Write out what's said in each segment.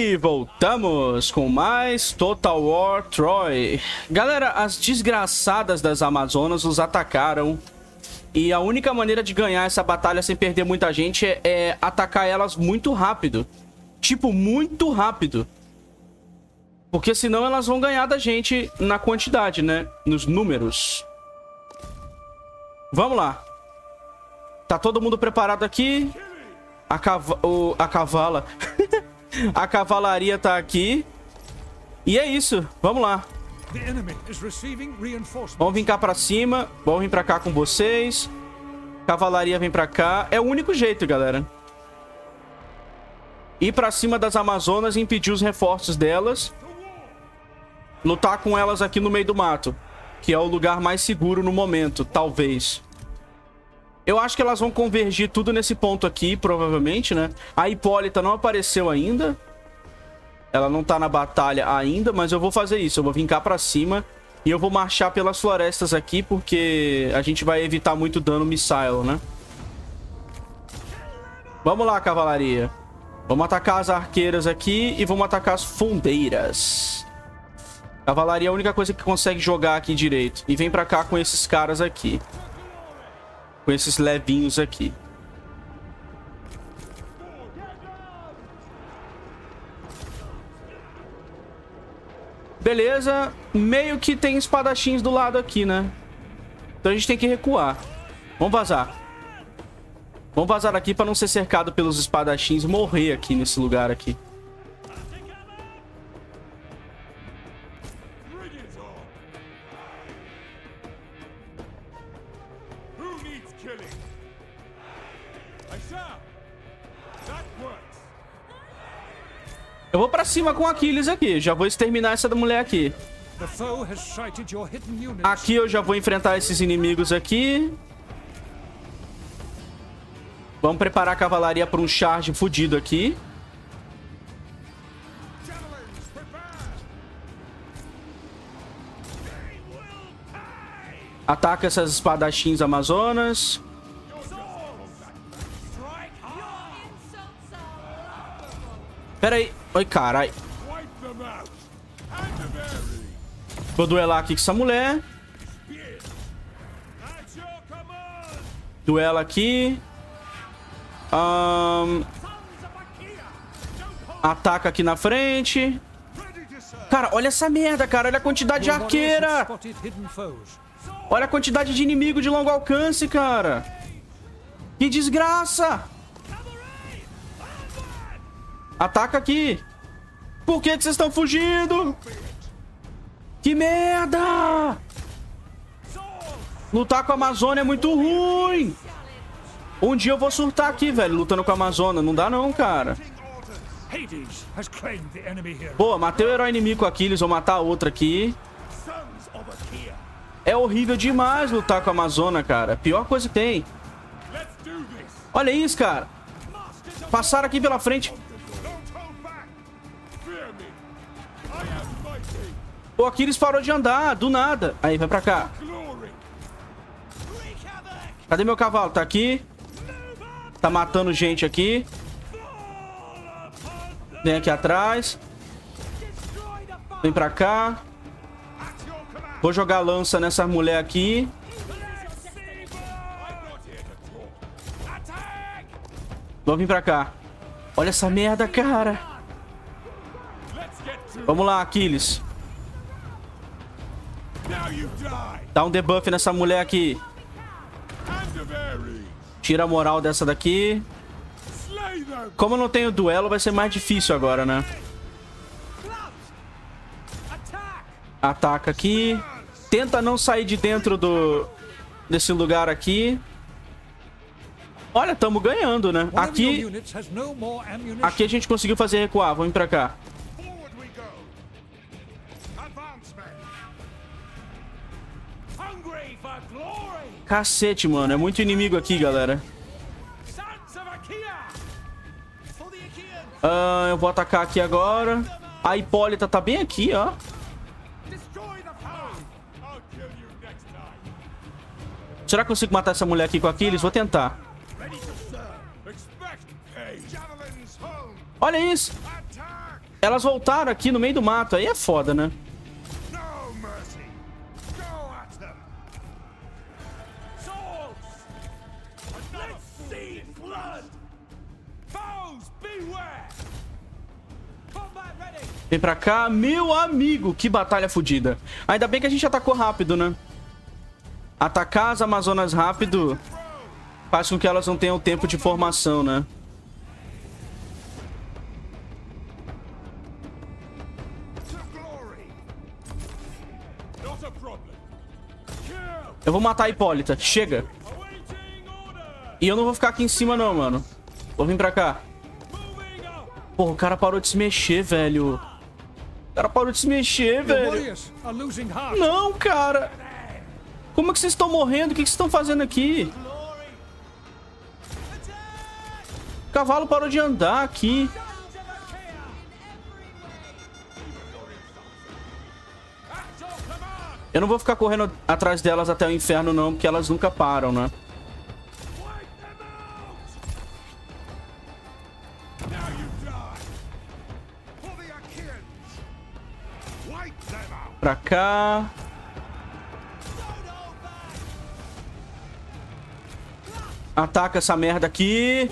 E voltamos com mais Total War Troy. Galera, as desgraçadas das Amazonas os atacaram. E a única maneira de ganhar essa batalha sem perder muita gente é atacar elas muito rápido. Tipo, muito rápido. Porque senão elas vão ganhar da gente na quantidade, né? Nos números. Vamos lá. Tá todo mundo preparado aqui. A cavala... A cavalaria tá aqui. E é isso. Vamos lá. Vamos vir cá pra cima. Vamos vir pra cá com vocês. Cavalaria vem pra cá. É o único jeito, galera. Ir pra cima das Amazonas e impedir os reforços delas. Lutar com elas aqui no meio do mato. Que é o lugar mais seguro no momento, talvez. Eu acho que elas vão convergir tudo nesse ponto aqui, provavelmente, né? A Hipólita não apareceu ainda. Ela não tá na batalha ainda, mas eu vou fazer isso. Eu vou vir cá pra cima e eu vou marchar pelas florestas aqui, porque a gente vai evitar muito dano missile, né? Vamos lá, cavalaria. Vamos atacar as arqueiras aqui e vamos atacar as fundeiras. Cavalaria é a única coisa que consegue jogar aqui direito. E vem pra cá com esses caras aqui. Com esses levinhos aqui. Beleza. Meio que tem espadachins do lado aqui, né? Então a gente tem que recuar. Vamos vazar. Vamos vazar aqui pra não ser cercado pelos espadachins e morrer aqui nesse lugar aqui. Eu vou pra cima com Aquiles aqui. Já vou exterminar essa mulher aqui. Aqui eu já vou enfrentar esses inimigos aqui. Vamos preparar a cavalaria para um charge fudido aqui. Ataca essas espadachins amazonas. Pera aí. Oi, carai. Vou duelar aqui com essa mulher. Duela aqui. Ataca aqui na frente. Cara, olha essa merda, cara. Olha a quantidade de arqueira. Olha a quantidade de inimigo de longo alcance, cara. Que desgraça. Ataca aqui. Por que vocês estão fugindo? Que merda. Lutar com a Amazônia é muito ruim. Um dia eu vou surtar aqui, velho, lutando com a Amazônia. Não dá não, cara. Pô, matei o herói inimigo com Aquiles. Vou matar a outra aqui. É horrível demais lutar com a Amazônia, cara. Pior coisa que tem. Olha isso, cara. Passaram aqui pela frente. O Aquiles parou de andar, do nada. Aí, vai pra cá. Cadê meu cavalo? Tá aqui. Tá matando gente aqui. Vem aqui atrás. Vem pra cá. Vou jogar lança nessa mulher aqui. Vamos vir pra cá. Olha essa merda, cara. Vamos lá, Aquiles. Dá um debuff nessa mulher aqui. Tira a moral dessa daqui. Como eu não tenho duelo, vai ser mais difícil agora, né? Ataca aqui. Tenta não sair de dentro desse lugar aqui. Olha, estamos ganhando, né? Aqui a gente conseguiu fazer recuar. Vamos pra cá. Cacete, mano. É muito inimigo aqui, galera. Eu vou atacar aqui agora. A Hipólita tá bem aqui, ó. Será que eu consigo matar essa mulher aqui com Aquiles? Vou tentar. Olha isso. Elas voltaram aqui no meio do mato. Aí é foda, né? Vem pra cá. Meu amigo, que batalha fodida. Ainda bem que a gente atacou rápido, né? Atacar as Amazonas rápido faz com que elas não tenham tempo de formação, né? Eu vou matar a Hipólita. Chega. E eu não vou ficar aqui em cima, não, mano. Vou vir pra cá. Porra, o cara parou de se mexer, velho. O cara parou de se mexer, velho. Não, cara. Como é que vocês estão morrendo? O que vocês estão fazendo aqui? O cavalo parou de andar aqui. Eu não vou ficar correndo atrás delas até o inferno, não, porque elas nunca param, né? Pra cá. Ataca essa merda aqui.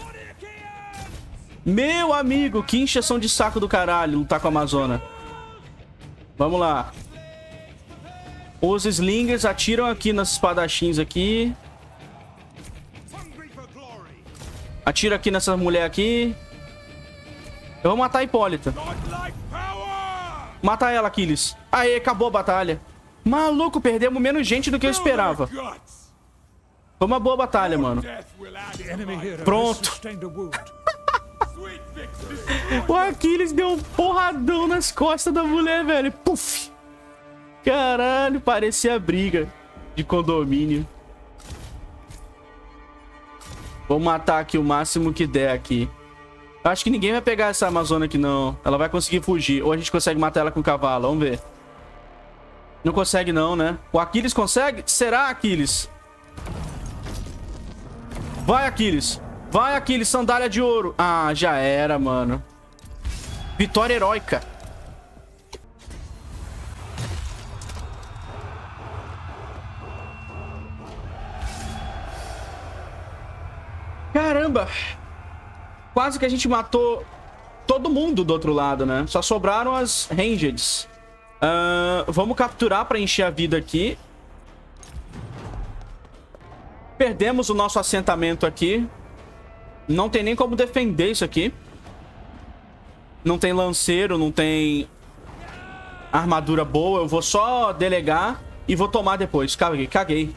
Meu amigo, que encheção de saco do caralho lutar com a Amazona. Vamos lá. Os slingers atiram aqui nas espadachins aqui. Atira aqui nessa mulher aqui. Eu vou matar a Hipólita. Mata ela, Aquiles. Aê, acabou a batalha. Maluco, perdemos menos gente do que eu esperava. Foi uma boa batalha, mano. Pronto. O Aquiles deu um porradão nas costas da mulher, velho. Puf. Caralho, parecia briga de condomínio. Vou matar aqui o máximo que der aqui. Acho que ninguém vai pegar essa Amazona aqui, não. Ela vai conseguir fugir. Ou a gente consegue matar ela com o cavalo. Vamos ver. Não consegue, não, né? O Aquiles consegue? Será, Aquiles? Vai, Aquiles. Vai, Aquiles. Sandália de ouro. Ah, já era, mano. Vitória heróica. Caramba. Quase que a gente matou todo mundo do outro lado, né? Só sobraram as Rangeds. Vamos capturar pra encher a vida aqui. Perdemos o nosso assentamento aqui. Não tem nem como defender isso aqui. Não tem lanceiro, não tem armadura boa. Eu vou só delegar e vou tomar depois. Caguei.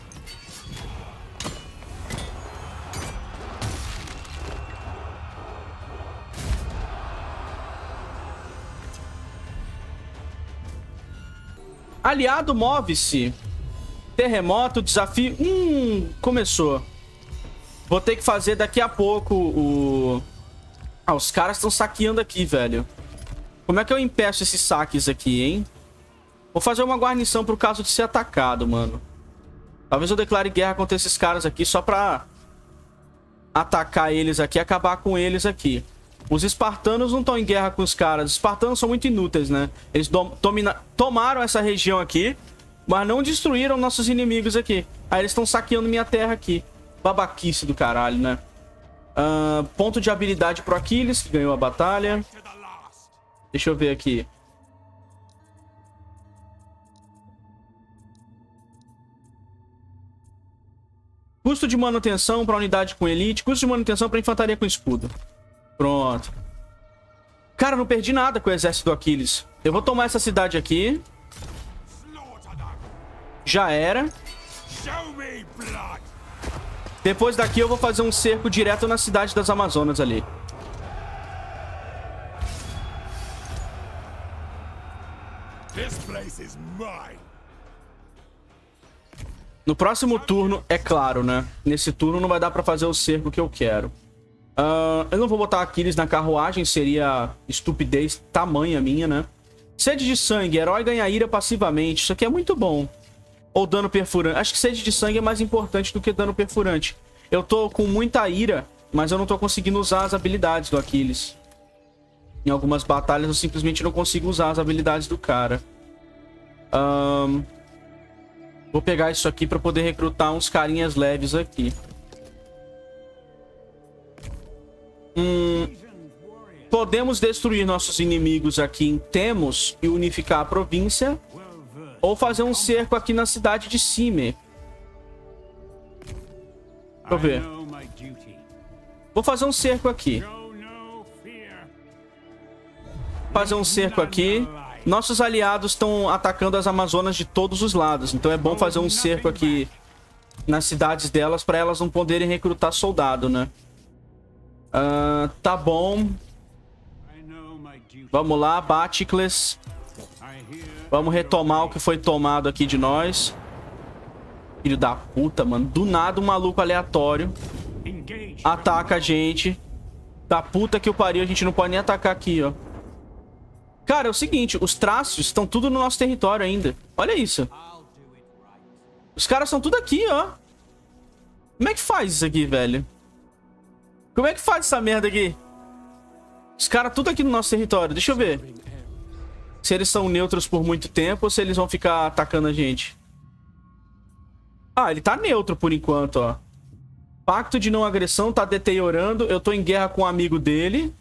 Aliado, move-se. Terremoto, desafio. Começou. Vou ter que fazer daqui a pouco o... Ah, os caras estão saqueando aqui, velho. Como é que eu impeço esses saques aqui, hein? Vou fazer uma guarnição pro caso de ser atacado, mano. Talvez eu declare guerra contra esses caras aqui só pra atacar eles aqui e acabar com eles aqui. Os espartanos não estão em guerra com os caras. Os espartanos são muito inúteis, né? Eles tomaram essa região aqui, mas não destruíram nossos inimigos aqui. Aí eles estão saqueando minha terra aqui. Babaquice do caralho, né? Ponto de habilidade pro Aquiles, que ganhou a batalha. Deixa eu ver aqui. Custo de manutenção para unidade com elite. Custo de manutenção para infantaria com escudo. Pronto. Cara, não perdi nada com o exército do Aquiles. Eu vou tomar essa cidade aqui. Já era. Depois daqui eu vou fazer um cerco direto na cidade das Amazonas ali. No próximo turno, é claro, né? Nesse turno não vai dar pra fazer o cerco que eu quero. Eu não vou botar Aquiles na carruagem, seria estupidez tamanha minha, né? Sede de sangue, herói ganha ira passivamente. Isso aqui é muito bom. Ou dano perfurante. Acho que sede de sangue é mais importante do que dano perfurante. Eu tô com muita ira, mas eu não tô conseguindo usar as habilidades do Aquiles. Em algumas batalhas eu simplesmente não consigo usar as habilidades do cara. Vou pegar isso aqui pra poder recrutar uns carinhas leves aqui. Podemos destruir nossos inimigos aqui em Temos e unificar a província. Ou fazer um cerco aqui na cidade de Cime. Deixa eu ver. Vou fazer um cerco aqui. Fazer um cerco aqui. Nossos aliados estão atacando as Amazonas de todos os lados. Então é bom fazer um cerco aqui nas cidades delas para elas não poderem recrutar soldado, né? Tá bom. Vamos lá, Baticles. Vamos retomar o que foi tomado aqui de nós. Filho da puta, mano. Do nada um maluco aleatório ataca a gente. Da puta que o pariu, a gente não pode nem atacar aqui, ó. Cara, é o seguinte, os traços estão tudo no nosso território ainda. Olha isso. Os caras são tudo aqui, ó. Como é que faz isso aqui, velho? Como é que faz essa merda aqui? Os caras tudo aqui no nosso território. Deixa eu ver. Se eles são neutros por muito tempo ou se eles vão ficar atacando a gente. Ah, ele tá neutro por enquanto, ó. Pacto de não agressão tá deteriorando. Eu tô em guerra com um amigo dele.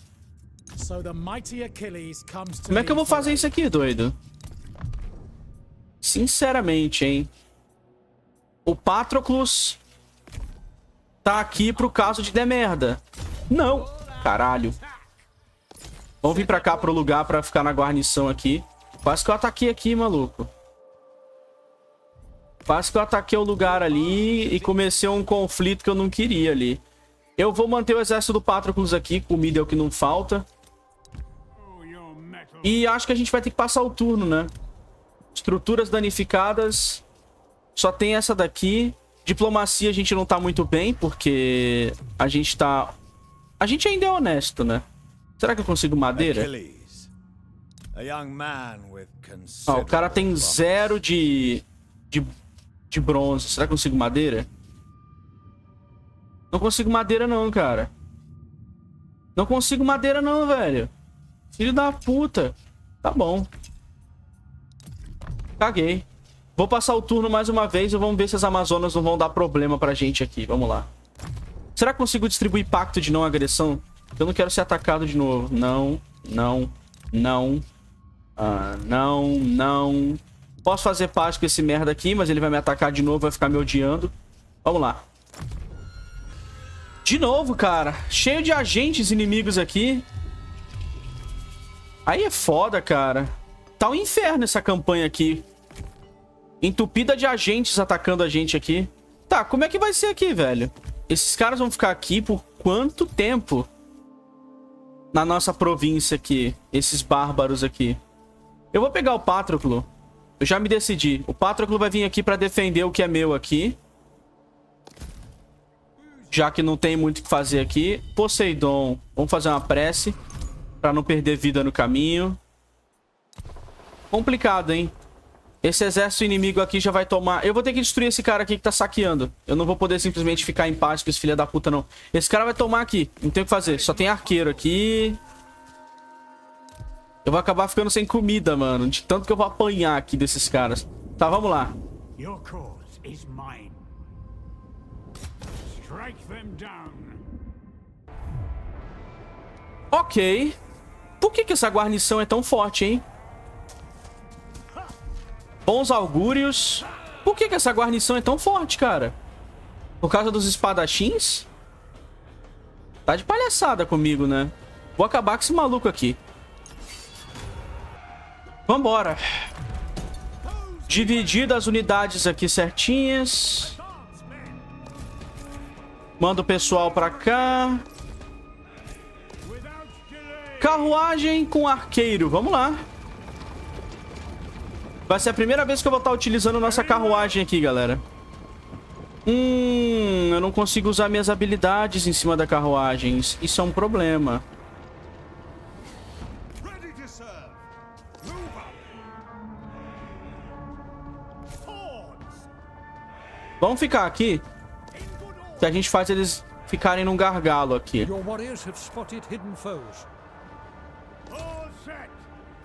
Como é que eu vou fazer isso aqui, doido? Sinceramente, hein? O Patroclus tá aqui pro caso de der merda. Não. Caralho. Vamos vir pra cá pro lugar pra ficar na guarnição aqui. Quase que eu ataquei aqui, maluco. Quase que eu ataquei o lugar ali e comecei um conflito que eu não queria ali. Eu vou manter o exército do Patroclus aqui. Comida é o que não falta. E acho que a gente vai ter que passar o turno, né? Estruturas danificadas. Só tem essa daqui. Diplomacia a gente não tá muito bem, porque a gente tá... A gente ainda é honesto, né? Será que eu consigo madeira? Ó, o cara tem 0 de bronze. Será que eu consigo madeira? Não consigo madeira não, cara. Não consigo madeira não, velho. Filho da puta. Tá bom. Caguei. Vou passar o turno mais uma vez e vamos ver se as Amazonas não vão dar problema pra gente aqui. Vamos lá. Será que consigo distribuir pacto de não agressão? Eu não quero ser atacado de novo. Não, não, não. Não, não. Posso fazer paz com esse merda aqui, mas ele vai me atacar de novo, vai ficar me odiando. Vamos lá. De novo, cara. Cheio de agentes inimigos aqui. Aí é foda, cara. Tá um inferno essa campanha aqui. Entupida de agentes atacando a gente aqui. Tá, como é que vai ser aqui, velho? Esses caras vão ficar aqui por quanto tempo? Na nossa província aqui. Esses bárbaros aqui. Eu vou pegar o Patroclo. Eu já me decidi. O Patroclo vai vir aqui pra defender o que é meu aqui. Já que não tem muito o que fazer aqui. Poseidon. Vamos fazer uma prece. Pra não perder vida no caminho. Complicado, hein? Esse exército inimigo aqui já vai tomar... Eu vou ter que destruir esse cara aqui que tá saqueando. Eu não vou poder simplesmente ficar em paz com esse filho da puta, não. Esse cara vai tomar aqui. Não tem o que fazer. Só tem arqueiro aqui. Eu vou acabar ficando sem comida, mano. De tanto que eu vou apanhar aqui desses caras. Tá, vamos lá. Ok. Por que essa guarnição é tão forte, hein? Bons augúrios. Por que essa guarnição é tão forte, cara? Por causa dos espadachins? Tá de palhaçada comigo, né? Vou acabar com esse maluco aqui. Vambora. Dividir as unidades aqui certinhas. Manda o pessoal pra cá. Carruagem com arqueiro. Vamos lá. Vai ser a primeira vez que eu vou estar utilizando nossa carruagem aqui, galera. Eu não consigo usar minhas habilidades em cima da carruagem. Isso é um problema. Vamos ficar aqui. Que a gente faz eles ficarem num gargalo aqui.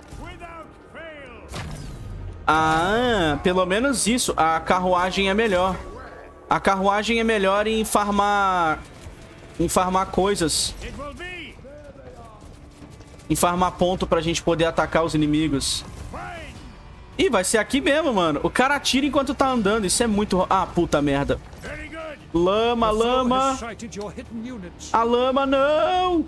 Ah, pelo menos isso. A carruagem é melhor. A carruagem é melhor em farmar... Em farmar coisas. Em farmar ponto pra gente poder atacar os inimigos. Ih, vai ser aqui mesmo, mano. O cara atira enquanto tá andando. Isso é muito... Ah, puta merda. Lama, lama. A lama, não.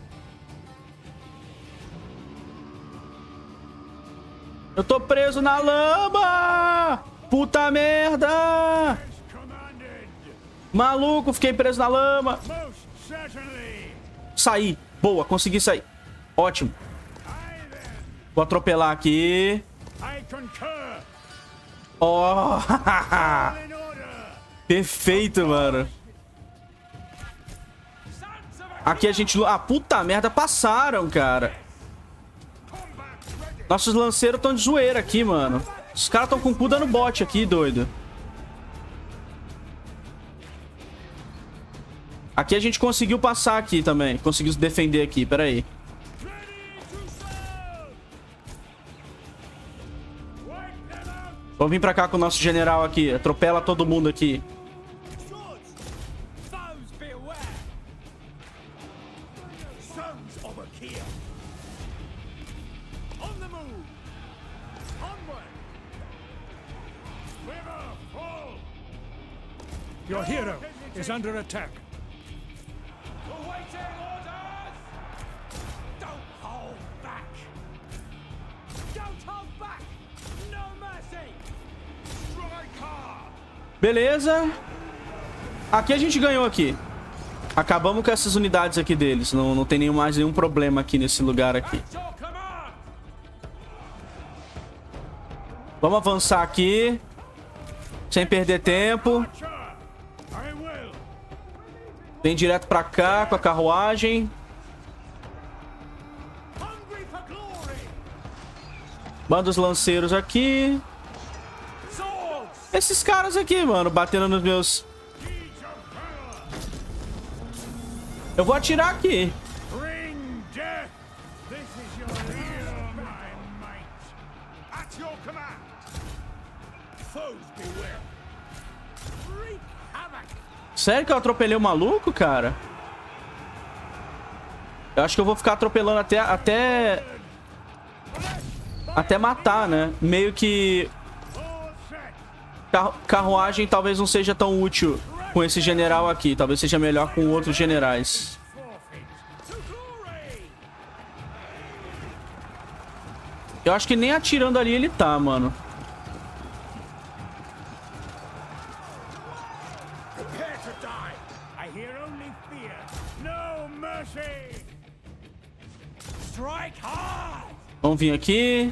Eu tô preso na lama. Puta merda. Maluco, fiquei preso na lama. Saí. Boa, consegui sair. Ótimo. Vou atropelar aqui. Oh. Perfeito, mano. Aqui a gente... Ah, puta merda, passaram, cara. Nossos lanceiros estão de zoeira aqui, mano. Os caras estão com o cu dando bote aqui, doido. Aqui a gente conseguiu passar aqui também. Conseguiu se defender aqui, pera aí. Vamos vir pra cá com o nosso general aqui. Atropela todo mundo aqui. Your hero is under attack. Beleza. Aqui a gente ganhou aqui. Acabamos com essas unidades aqui deles. Não tem mais nenhum problema aqui nesse lugar aqui. Vamos avançar aqui. Sem perder tempo. Vem direto pra cá com a carruagem. Manda os lanceiros aqui. Esses caras aqui, mano, batendo nos meus... Eu vou atirar aqui. Sério que eu atropelei o maluco, cara? Eu acho que eu vou ficar atropelando até matar, né? Meio que... Carruagem talvez não seja tão útil com esse general aqui. Talvez seja melhor com outros generais. Eu acho que nem atirando ali ele tá, mano. Vamos vir aqui.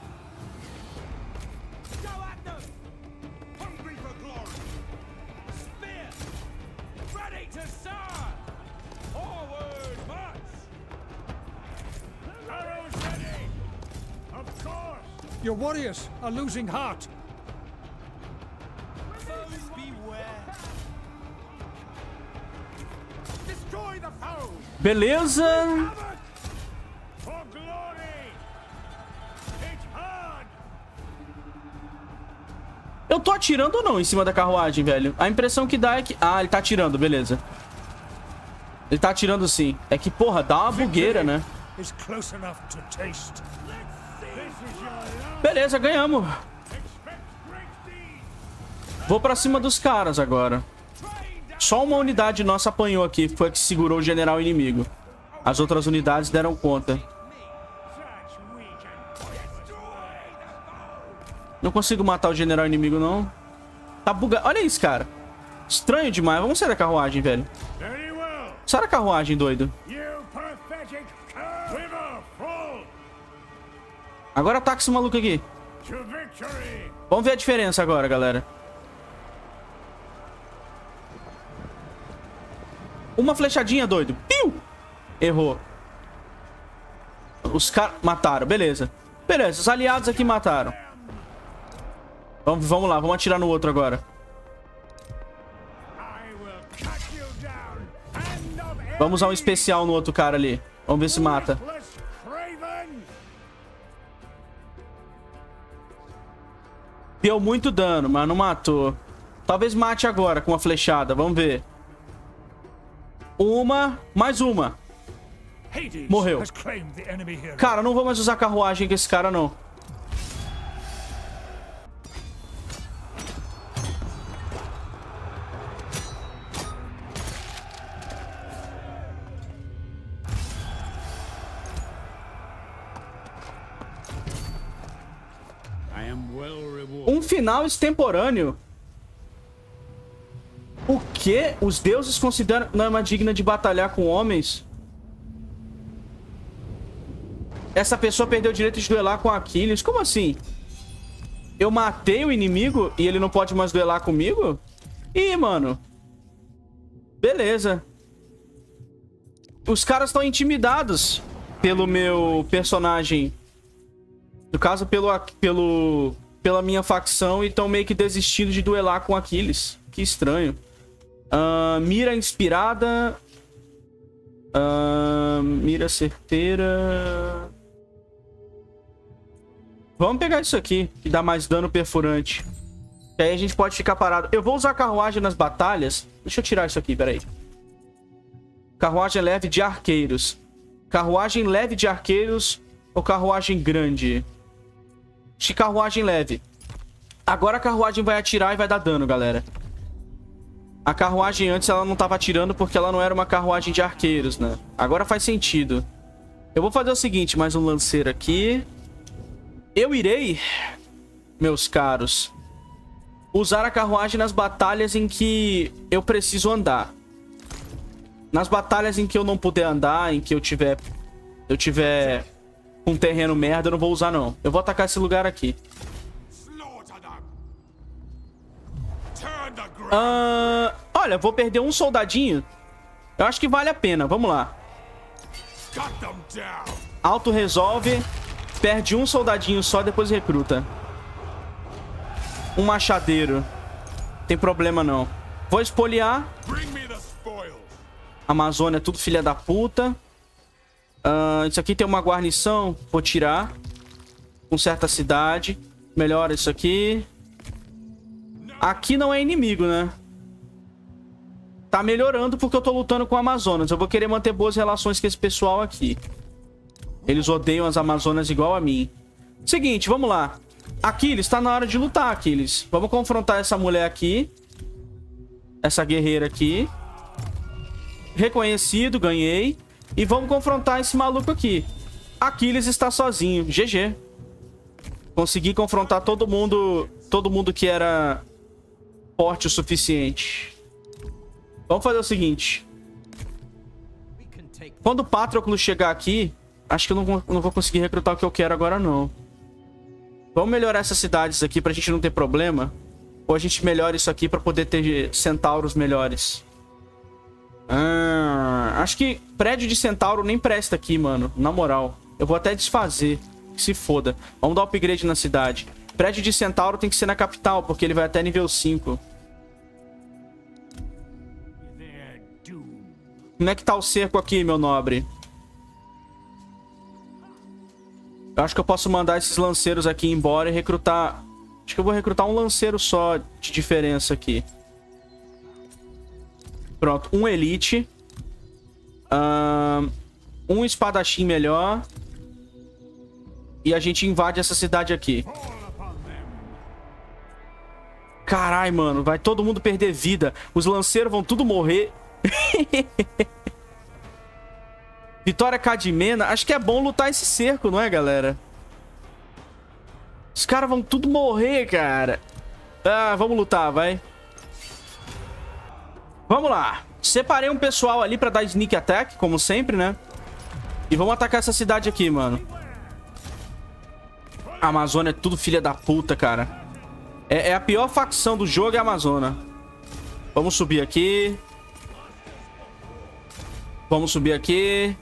Your warriors are losing heart. Beleza. Eu tô atirando ou não em cima da carruagem, velho? A impressão que dá é que... Ah, ele tá atirando, beleza. Ele tá atirando sim. É que, porra, dá uma bugueira, né? Beleza, ganhamos. Vou pra cima dos caras agora. Só uma unidade nossa apanhou aqui. Foi a que segurou o general inimigo. As outras unidades deram conta. Não consigo matar o general inimigo, não. Tá bugado. Olha isso, cara. Estranho demais. Vamos sair da carruagem, velho. Sai da carruagem, doido. Agora ataca esse maluco aqui. Vamos ver a diferença agora, galera. Uma flechadinha, doido. Piu! Errou. Os caras mataram. Beleza. Beleza, os aliados aqui mataram. Vamos lá, vamos atirar no outro agora. Vamos usar um especial no outro cara ali. Vamos ver se mata. Deu muito dano, mas não matou. Talvez mate agora com uma flechada. Vamos ver. Mais uma. Morreu. Cara, não vou mais usar carruagem com esse cara, não. Um final extemporâneo. O quê? Os deuses consideram não é uma digna de batalhar com homens? Essa pessoa perdeu o direito de duelar com Aquiles. Como assim? Eu matei o inimigo e ele não pode mais duelar comigo? Ih, mano. Beleza. Os caras estão intimidados pelo meu personagem. No caso, pela minha facção, e estão meio que desistindo de duelar com Aquiles. Que estranho. Mira inspirada. Mira certeira. Vamos pegar isso aqui, que dá mais dano perfurante. E aí a gente pode ficar parado. Eu vou usar carruagem nas batalhas. Deixa eu tirar isso aqui, peraí. Carruagem leve de arqueiros. Carruagem leve de arqueiros ou carruagem grande? Acho que carruagem leve. Agora a carruagem vai atirar e vai dar dano, galera. A carruagem antes ela não tava atirando porque ela não era uma carruagem de arqueiros, né? Agora faz sentido. Eu vou fazer o seguinte, mais um lanceiro aqui. Eu irei, meus caros, usar a carruagem nas batalhas em que eu preciso andar. Nas batalhas em que eu não puder andar, em que eu tiver um terreno merda, eu não vou usar, não. Eu vou atacar esse lugar aqui. Olha, vou perder um soldadinho. Eu acho que vale a pena. Vamos lá. Auto resolve. Perde um soldadinho só, depois recruta. Um machadeiro. Tem problema, não. Vou espoliar. Amazônia é tudo filha da puta. Isso aqui tem uma guarnição. Vou tirar. Com certa cidade. Melhora isso aqui. Aqui não é inimigo, né? Tá melhorando porque eu tô lutando com Amazonas. Eu vou querer manter boas relações com esse pessoal aqui. Eles odeiam as Amazonas igual a mim. Seguinte, vamos lá. Aquiles, tá na hora de lutar, Aquiles. Vamos confrontar essa mulher aqui. Essa guerreira aqui. Reconhecido, ganhei. E vamos confrontar esse maluco aqui. Aquiles está sozinho. GG. Consegui confrontar todo mundo que era forte o suficiente. Vamos fazer o seguinte. Quando o Patroclo chegar aqui, acho que eu não vou conseguir recrutar o que eu quero agora, não. Vamos melhorar essas cidades aqui pra gente não ter problema. Ou a gente melhora isso aqui pra poder ter centauros melhores. Acho que prédio de centauro nem presta aqui, mano. Na moral. Eu vou até desfazer. Que se foda. Vamos dar upgrade na cidade. Prédio de centauro tem que ser na capital, porque ele vai até nível 5. Como é que tá o cerco aqui, meu nobre? Eu acho que eu posso mandar esses lanceiros aqui embora e recrutar... Acho que eu vou recrutar um lanceiro só de diferença aqui. Pronto, um elite. Um espadachim melhor. E a gente invade essa cidade aqui. Carai, mano. Vai todo mundo perder vida. Os lanceiros vão tudo morrer. Vitória Cadmena. Acho que é bom lutar esse cerco, não é, galera? Os caras vão tudo morrer, cara. Vamos lutar, vai. Vamos lá. Separei um pessoal ali pra dar sneak attack, como sempre, né? E vamos atacar essa cidade aqui, mano. A Amazônia é tudo filha da puta, cara. É a pior facção do jogo, é a Amazônia. Vamos subir aqui. Vamos subir aqui.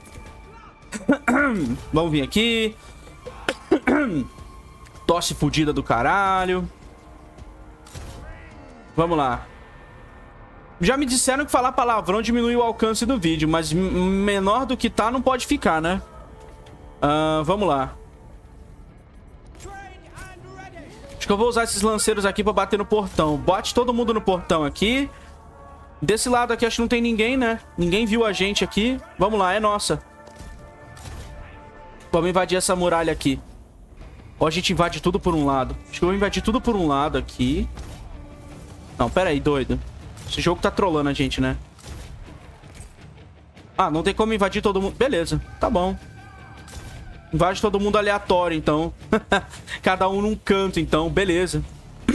Vamos vir aqui. Tosse fudida do caralho. Vamos lá. Já me disseram que falar palavrão diminui o alcance do vídeo, mas menor do que tá não pode ficar, né? Vamos lá. Acho que eu vou usar esses lanceiros aqui pra bater no portão. Bote todo mundo no portão aqui. Desse lado aqui acho que não tem ninguém, né? Ninguém viu a gente aqui. Vamos lá, é nossa. Vamos invadir essa muralha aqui. Ou a gente invade tudo por um lado. Acho que eu vou invadir tudo por um lado aqui. Não, pera aí, doido. Esse jogo tá trollando a gente, né? Ah, não tem como invadir todo mundo. Beleza, tá bom. Invade todo mundo aleatório, então. Cada um num canto, então. Beleza.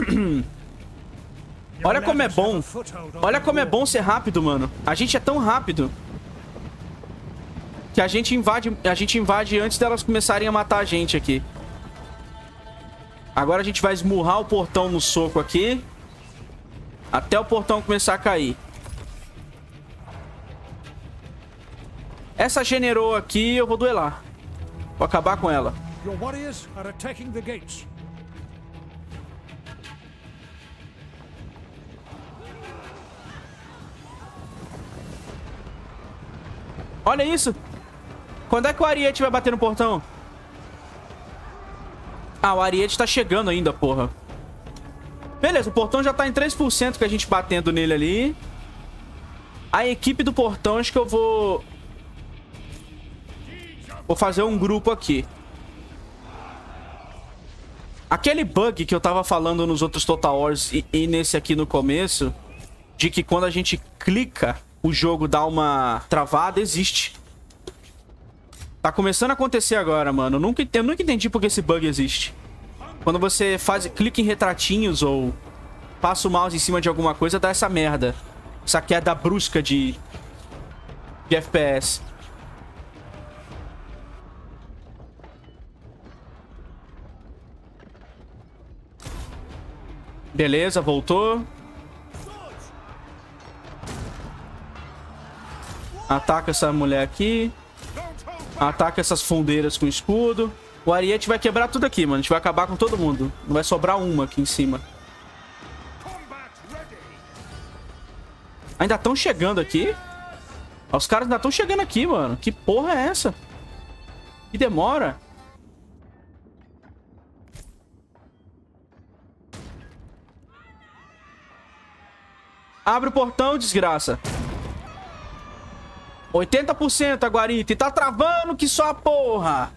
Olha como é bom. Olha como é bom ser rápido, mano. A gente é tão rápido que a gente invade antes delas começarem a matar a gente aqui. Agora a gente vai esmurrar o portão no soco aqui. Até o portão começar a cair. Essa generou aqui, eu vou duelar. Vou acabar com ela. Your warriors are attacking the gates. Olha isso. Quando é que o Ariete vai bater no portão? Ah, o Ariete tá chegando ainda, porra. Beleza, o portão já tá em 3% que a gente batendo nele ali. A equipe do portão, acho que eu vou... Vou fazer um grupo aqui. Aquele bug que eu tava falando nos outros Total Wars e nesse aqui no começo, de que quando a gente clica, o jogo dá uma travada, existe. Tá começando a acontecer agora, mano. Eu nunca entendi por que esse bug existe. Quando você clica em retratinhos ou passa o mouse em cima de alguma coisa, dá essa merda. Essa queda brusca de FPS. Beleza, voltou. Ataca essa mulher aqui. Ataca essas fundeiras com escudo. O Ariete vai quebrar tudo aqui, mano. A gente vai acabar com todo mundo. Não vai sobrar uma aqui em cima. Ainda estão chegando aqui? Os caras ainda estão chegando aqui, mano. Que porra é essa? Que demora. Abre o portão, desgraça. 80% a guarita. E tá travando que só a porra.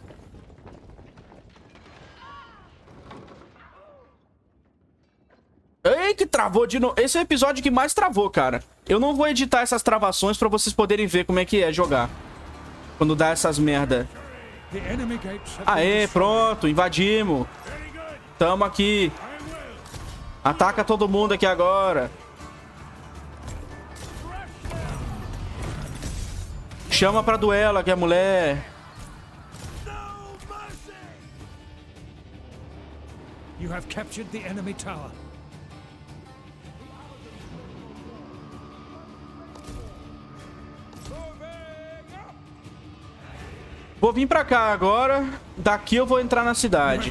Ei, que travou de novo. Esse é o episódio que mais travou, cara. Eu não vou editar essas travações pra vocês poderem ver como é que é jogar. Quando dá essas merda. Aê, pronto. Invadimos. Tamo aqui. Ataca todo mundo aqui agora. Chama pra duelo aqui a mulher. You have captured the enemy tower. Vou vir pra cá agora. Daqui eu vou entrar na cidade.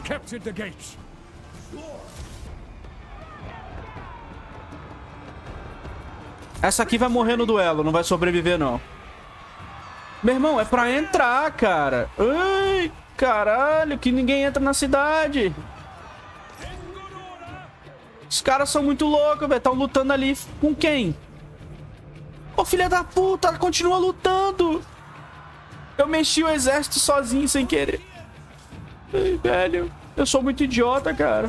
Essa aqui vai morrer no duelo, não vai sobreviver não. Meu irmão, é pra entrar, cara. Ai, caralho, que ninguém entra na cidade. Os caras são muito loucos, velho. Estão lutando ali com quem? Ô, filha da puta, continua lutando. Eu mexi o exército sozinho, sem querer. Ai, velho, eu sou muito idiota, cara.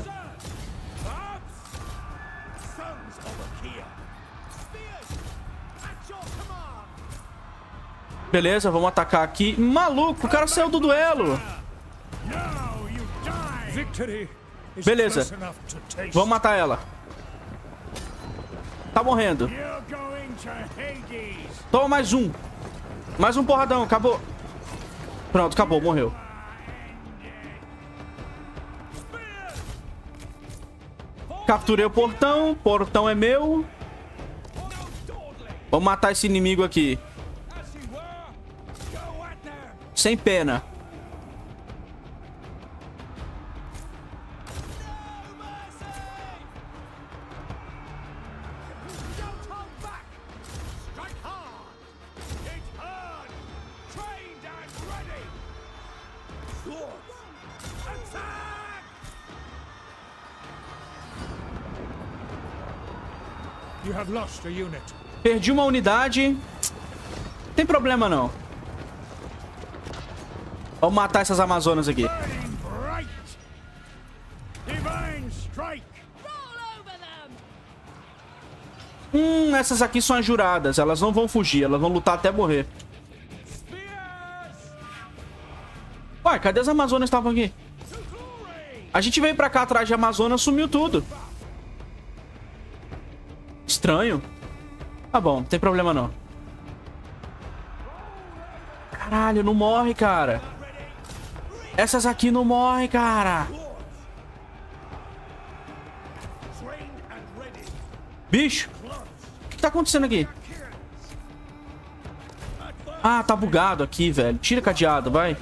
Beleza, vamos atacar aqui. Maluco, o cara saiu do duelo. Beleza. Vamos matar ela. Tá morrendo. Toma mais um. Mais um porradão, acabou. Pronto, acabou, morreu. Capturei o portão. O portão é meu. Vamos matar esse inimigo aqui. Sem pena. You have lost a unit. Perdi uma unidade. Tem problema não. Vamos matar essas amazonas aqui. Burning bright. Divine strike. Essas aqui são as juradas. Elas não vão fugir. Elas vão lutar até morrer. Ué, cadê as amazonas que estavam aqui? A gente veio pra cá atrás de Amazonas, sumiu tudo. Estranho. Tá bom, não tem problema não. Caralho, não morre, cara. Essas aqui não morrem, cara. Bicho. O que tá acontecendo aqui? Ah, tá bugado aqui, velho. Tira cadeado, vai.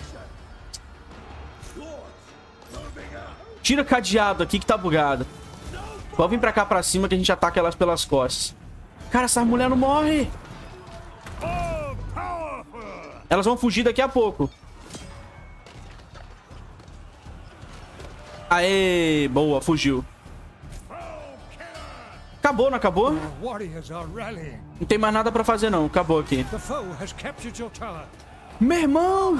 Tira cadeado aqui que tá bugado. Vamos vir pra cá pra cima que a gente ataca elas pelas costas. Cara, essa mulher não morre. Elas vão fugir daqui a pouco. Aê, boa, fugiu. Acabou, não acabou? Não tem mais nada pra fazer não, acabou aqui. Meu irmão...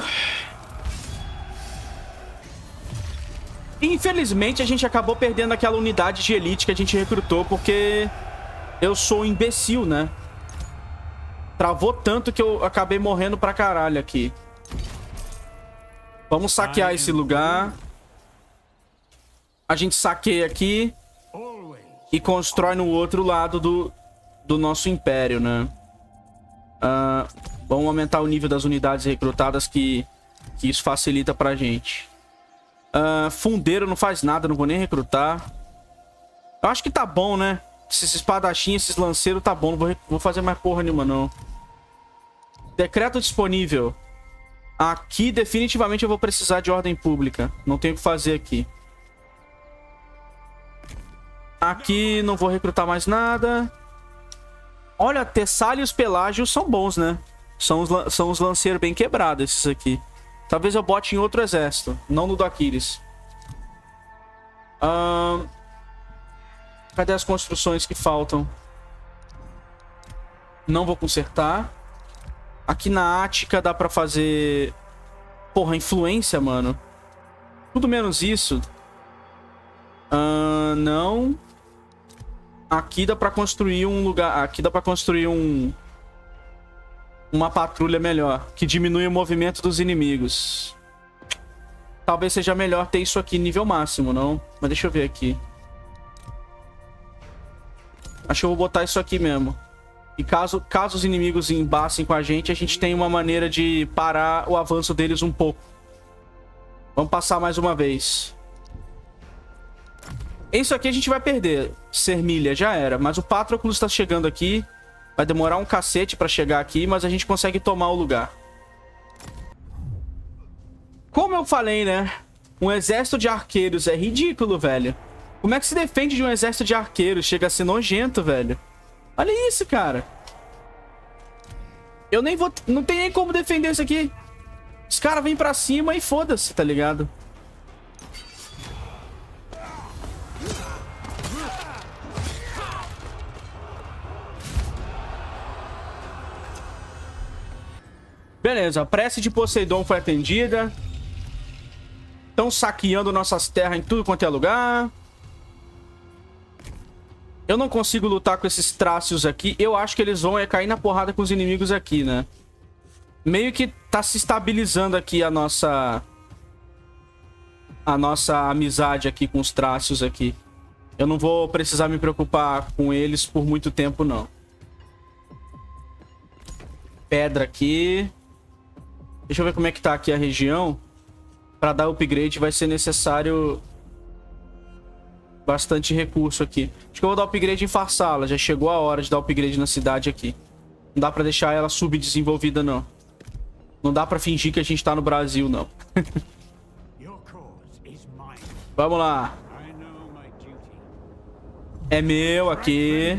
Infelizmente, a gente acabou perdendo aquela unidade de elite que a gente recrutou, porque eu sou um imbecil, né? Travou tanto que eu acabei morrendo pra caralho aqui. Vamos saquear esse lugar. A gente saqueia aqui e constrói no outro lado do nosso império, né? Vamos aumentar o nível das unidades recrutadas, que isso facilita pra gente. Fundeiro não faz nada, não vou nem recrutar. Eu acho que tá bom, né? Esses espadachins, esses lanceiros tá bom. Não vou fazer mais porra nenhuma, não. Decreto disponível. Aqui, definitivamente, eu vou precisar de ordem pública. Não tenho o que fazer aqui. Aqui, não vou recrutar mais nada. Olha, Tessália e os Pelágios são bons, né? São os lanceiros bem quebrados, esses aqui. Talvez eu bote em outro exército, não no do Aquiles. Cadê as construções que faltam? Não vou consertar. Aqui na Ática dá pra fazer... Porra, influência, mano. Tudo menos isso. Não. Aqui dá pra construir um lugar... Aqui dá pra construir uma patrulha melhor, que diminui o movimento dos inimigos. Talvez seja melhor ter isso aqui nível máximo, não? Mas deixa eu ver aqui. Acho que eu vou botar isso aqui mesmo. E caso os inimigos embacem com a gente tem uma maneira de parar o avanço deles um pouco. Vamos passar mais uma vez. Isso aqui a gente vai perder. Sermilha, já era. Mas o Patroclus está chegando aqui. Vai demorar um cacete pra chegar aqui, mas a gente consegue tomar o lugar. Como eu falei, né? Um exército de arqueiros é ridículo, velho. Como é que se defende de um exército de arqueiros? Chega a ser nojento, velho. Olha isso, cara. Eu nem vou... Não tem nem como defender isso aqui. Os caras vêm pra cima e foda-se, tá ligado? Beleza, a prece de Poseidon foi atendida. Estão saqueando nossas terras em tudo quanto é lugar. Eu não consigo lutar com esses trácios aqui. Eu acho que eles vão cair na porrada com os inimigos aqui, né? Meio que tá se estabilizando aqui a nossa amizade aqui com os trácios aqui. Eu não vou precisar me preocupar com eles por muito tempo, não. Pedra aqui. Deixa eu ver como é que tá aqui a região. Pra dar upgrade vai ser necessário bastante recurso aqui. Acho que eu vou dar upgrade em Farsala. Já chegou a hora de dar upgrade na cidade aqui. Não dá pra deixar ela subdesenvolvida, não. Não dá pra fingir que a gente tá no Brasil, não. Vamos lá. É meu aqui.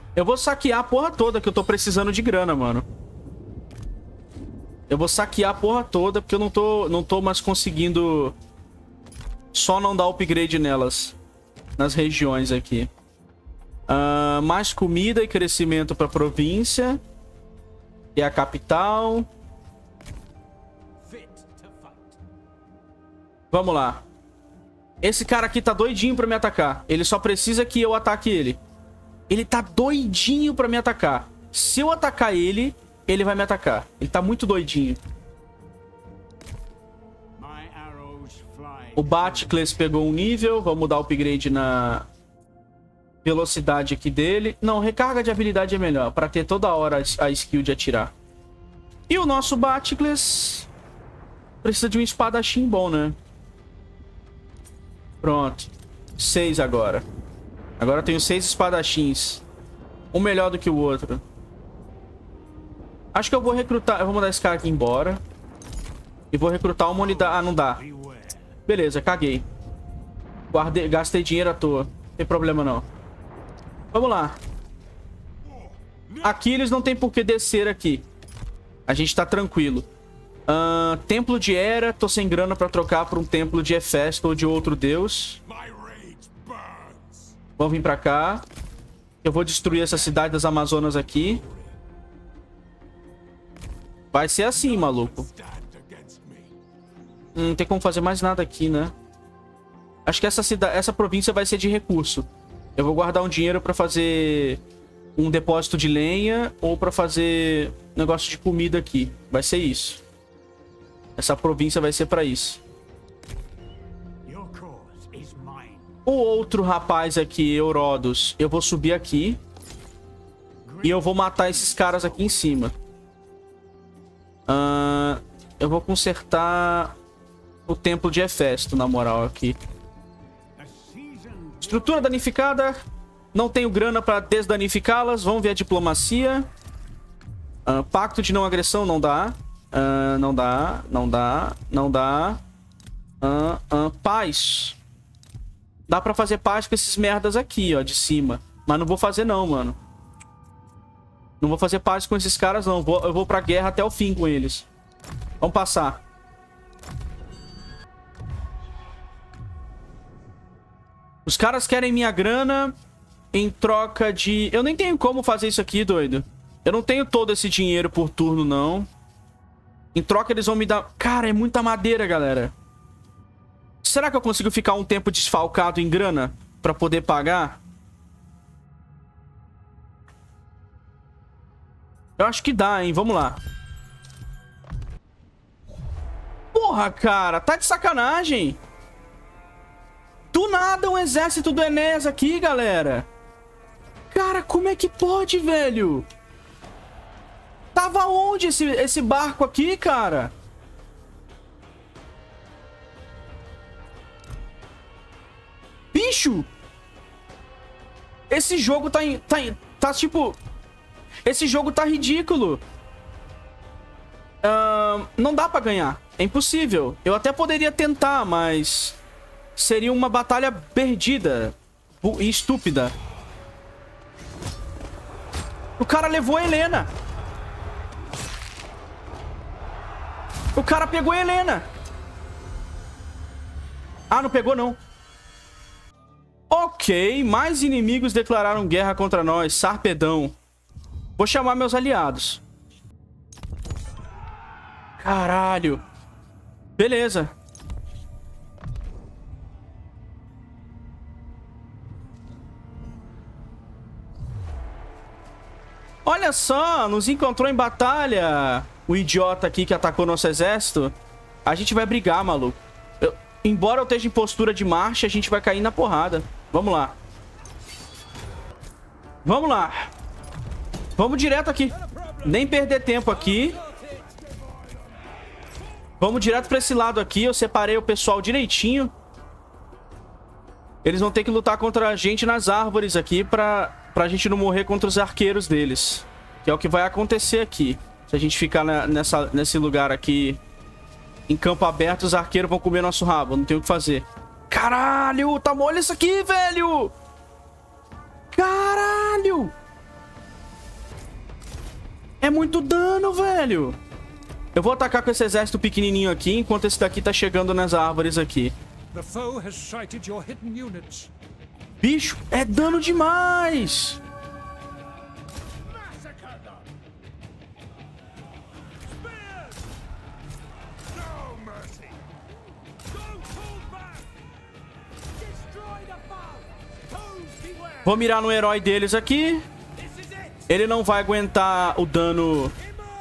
Eu vou saquear a porra toda, que eu tô precisando de grana, mano. Eu vou saquear a porra toda, porque eu não tô mais conseguindo... Só não dar upgrade nelas. Nas regiões aqui. Mais comida e crescimento pra província. E a capital. Vamos lá. Esse cara aqui tá doidinho pra me atacar. Ele só precisa que eu ataque ele. Ele tá doidinho pra me atacar. Se eu atacar ele, ele vai me atacar. Ele tá muito doidinho. O Batcles pegou um nível. Vamos dar upgrade na velocidade aqui dele. Não, recarga de habilidade é melhor. Pra ter toda hora a skill de atirar. E o nosso Batcles precisa de um espadachim bom, né? Pronto. 6 agora. Agora eu tenho 6 espadachins. Um melhor do que o outro. Acho que eu vou recrutar... Eu vou mandar esse cara aqui embora. E vou recrutar uma unidade... Ah, não dá. Beleza, caguei. Gastei dinheiro à toa. Não tem problema não. Vamos lá. Aqui eles não tem por que descer aqui. A gente tá tranquilo. Templo de Hera. Tô sem grana pra trocar por um templo de Hefesto ou de outro deus. Vamos vir pra cá. Eu vou destruir essa cidade das Amazonas aqui. Vai ser assim, maluco. Não tem como fazer mais nada aqui, né? Acho que essa província vai ser de recurso. Eu vou guardar um dinheiro pra fazer um depósito de lenha ou pra fazer negócio de comida aqui. Vai ser isso. Essa província vai ser pra isso. O outro rapaz aqui, Eurodos, eu vou subir aqui. E eu vou matar esses caras aqui em cima. Eu vou consertar o templo de Hefesto, na moral, aqui. Estrutura danificada. Não tenho grana pra desdanificá-las. Vamos ver a diplomacia. Pacto de não agressão, não dá. Não dá, não dá, não dá. Paz. Dá pra fazer paz com esses merdas aqui, ó, de cima. Mas não vou fazer não, mano. Não vou fazer paz com esses caras, não. Eu vou pra guerra até o fim com eles. Vamos passar. Os caras querem minha grana em troca de... Eu nem tenho como fazer isso aqui, doido. Eu não tenho todo esse dinheiro por turno, não. Em troca eles vão me dar... Cara, é muita madeira, galera. Será que eu consigo ficar um tempo desfalcado em grana pra poder pagar? Eu acho que dá, hein? Vamos lá. Porra, cara. Tá de sacanagem. Do nada um exército do Enéas aqui, galera. Cara, como é que pode, velho? Tava onde esse barco aqui, cara? Bicho! Esse jogo tá tipo... Esse jogo tá ridículo. Não dá pra ganhar. É impossível. Eu até poderia tentar, mas... Seria uma batalha perdida. E estúpida. O cara levou a Helena. O cara pegou a Helena. Ah, não pegou não. Ok, mais inimigos declararam guerra contra nós. Sarpedão. Vou chamar meus aliados. Caralho. Beleza. Olha só, nos encontrou em batalha. O idiota aqui que atacou nosso exército. A gente vai brigar, maluco. Embora eu esteja em postura de marcha, a gente vai cair na porrada. Vamos lá. Vamos lá. Vamos direto aqui. Nem perder tempo aqui. Vamos direto pra esse lado aqui. Eu separei o pessoal direitinho. Eles vão ter que lutar contra a gente nas árvores aqui pra gente não morrer contra os arqueiros deles. Que é o que vai acontecer aqui. Se a gente ficar nesse lugar aqui em campo aberto, os arqueiros vão comer nosso rabo. Não tem o que fazer. Caralho, tá mole isso aqui, velho. Caralho. É muito dano, velho. Eu vou atacar com esse exército pequenininho aqui, enquanto esse daqui tá chegando nas árvores aqui. The foe has sighted your hidden units. Bicho, é dano demais. Vou mirar no herói deles aqui. Ele não vai aguentar o dano...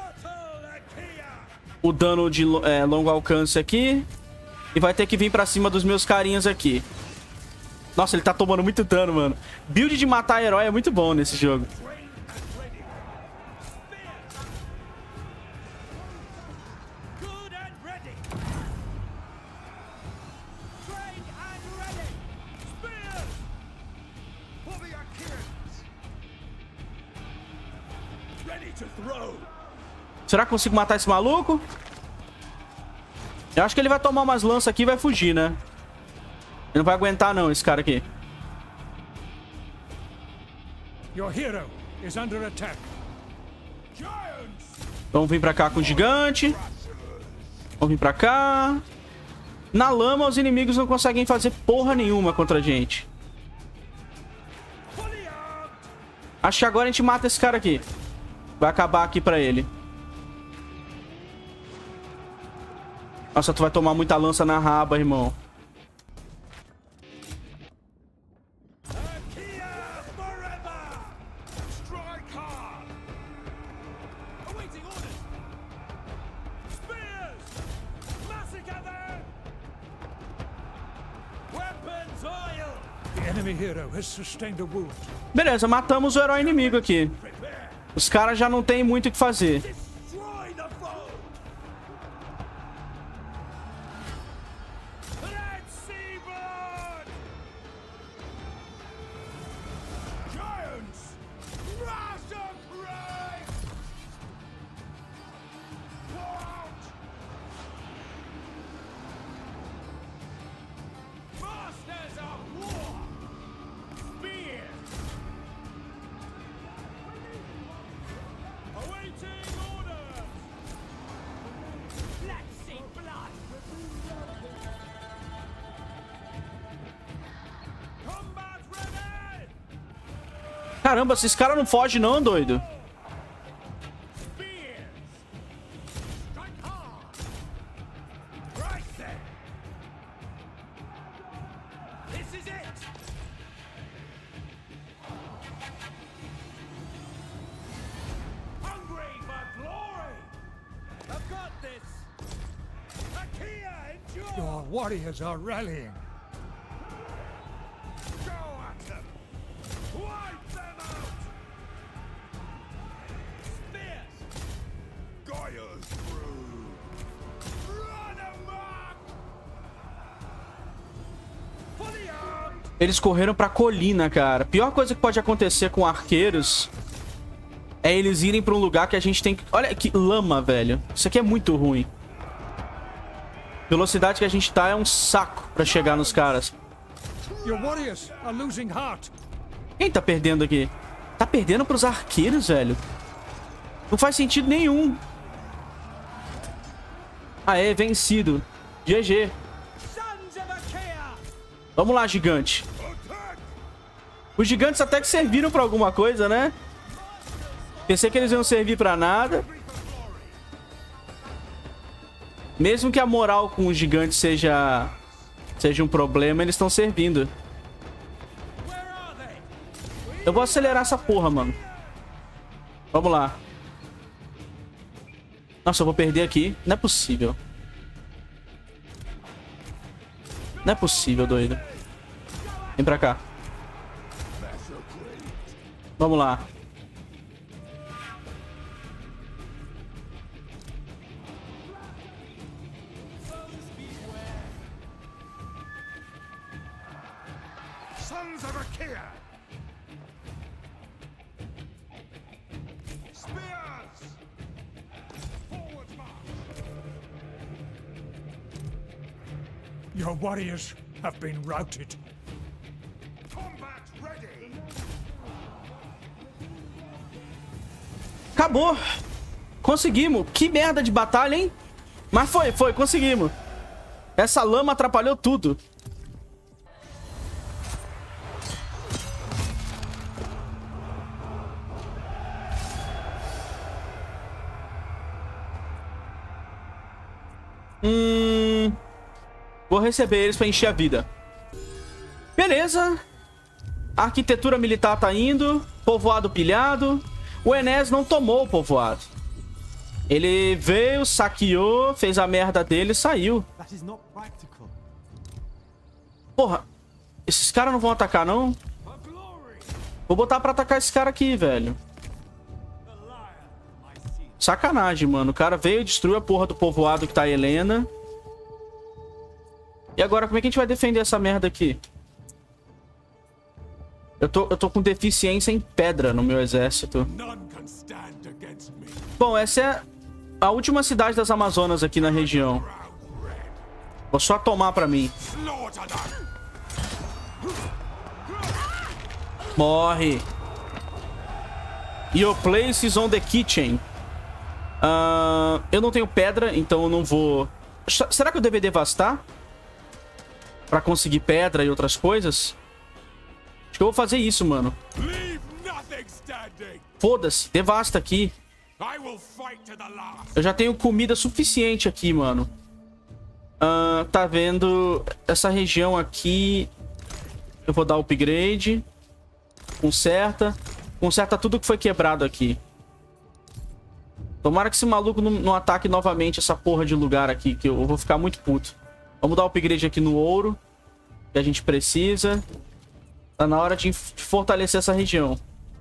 O dano de longo alcance aqui. E vai ter que vir pra cima dos meus carinhas aqui. Nossa, ele tá tomando muito dano, mano. Build de matar herói é muito bom nesse jogo. Será que consigo matar esse maluco? Eu acho que ele vai tomar umas lanças aqui e vai fugir, né? Ele não vai aguentar não, esse cara aqui. Your hero is under attack. Vamos vir pra cá com o gigante. Vamos vir pra cá. Na lama, os inimigos não conseguem fazer porra nenhuma contra a gente. Acho que agora a gente mata esse cara aqui. Vai acabar aqui pra ele. Nossa, tu vai tomar muita lança na raba, irmão. Beleza, matamos o herói inimigo aqui. Os caras já não tem muito o que fazer. Caramba, esses caras não fogem não, doido. Your warriors are rallying. Eles correram pra colina, cara. Pior coisa que pode acontecer com arqueiros é eles irem pra um lugar que a gente tem que... Olha que lama, velho. Isso aqui é muito ruim. Velocidade que a gente tá é um saco pra chegar nos caras. Quem tá perdendo aqui? Tá perdendo pros arqueiros, velho. Não faz sentido nenhum. Aê, vencido. GG. Vamos lá, gigante. Os gigantes até que serviram pra alguma coisa, né? Pensei que eles iam servir pra nada. Mesmo que a moral com os gigantes seja um problema, eles estão servindo. Eu vou acelerar essa porra, mano. Vamos lá. Nossa, eu vou perder aqui. Não é possível. Não é possível, doido. Vem pra cá. Vamos lá. Your warriors have been routed. Acabou. Conseguimos. Que merda de batalha, hein? Mas foi, conseguimos. Essa lama atrapalhou tudo. Vou receber eles pra encher a vida. Beleza. A arquitetura militar tá indo. Povoado pilhado. O Enes não tomou o povoado. Ele veio, saqueou, fez a merda dele e saiu. Porra. Esses caras não vão atacar, não? Vou botar pra atacar esse cara aqui, velho. Sacanagem, mano. O cara veio e destruiu a porra do povoado que tá a Helena. E agora, como é que a gente vai defender essa merda aqui? Eu tô com deficiência em pedra no meu exército. Bom, essa é a última cidade das Amazonas aqui na região. Vou só tomar pra mim. Morre. Your place is on the kitchen. Eu não tenho pedra, então eu não vou... Será que eu deveria devastar? Pra conseguir pedra e outras coisas? Acho que eu vou fazer isso, mano. Foda-se, devasta aqui. Eu já tenho comida suficiente aqui, mano. Tá vendo? Essa região aqui... Eu vou dar upgrade. Conserta. Conserta tudo que foi quebrado aqui. Tomara que esse maluco não ataque novamente essa porra de lugar aqui, que eu vou ficar muito puto. Vamos dar upgrade aqui no ouro, que a gente precisa. Tá na hora de fortalecer essa região.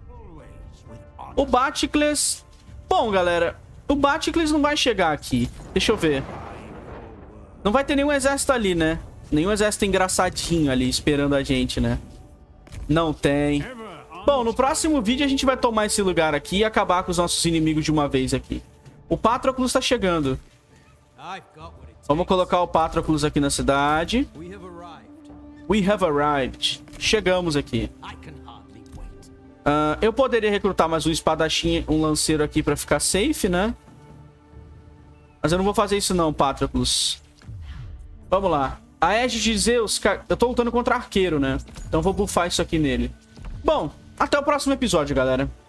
O Batcles... Bom, galera, o Batcles não vai chegar aqui. Deixa eu ver. Não vai ter nenhum exército ali, né? Nenhum exército engraçadinho ali esperando a gente, né? Não tem. Bom, no próximo vídeo a gente vai tomar esse lugar aqui e acabar com os nossos inimigos de uma vez aqui. O Patroclus tá chegando. Vamos colocar o Patroclus aqui na cidade. We have arrived. Chegamos aqui. Eu poderia recrutar mais um espadachim, um lanceiro aqui pra ficar safe, né? Mas eu não vou fazer isso não, Patroclus. Vamos lá. A Aegis de Zeus... Eu tô lutando contra arqueiro, né? Então eu vou buffar isso aqui nele. Bom, até o próximo episódio, galera.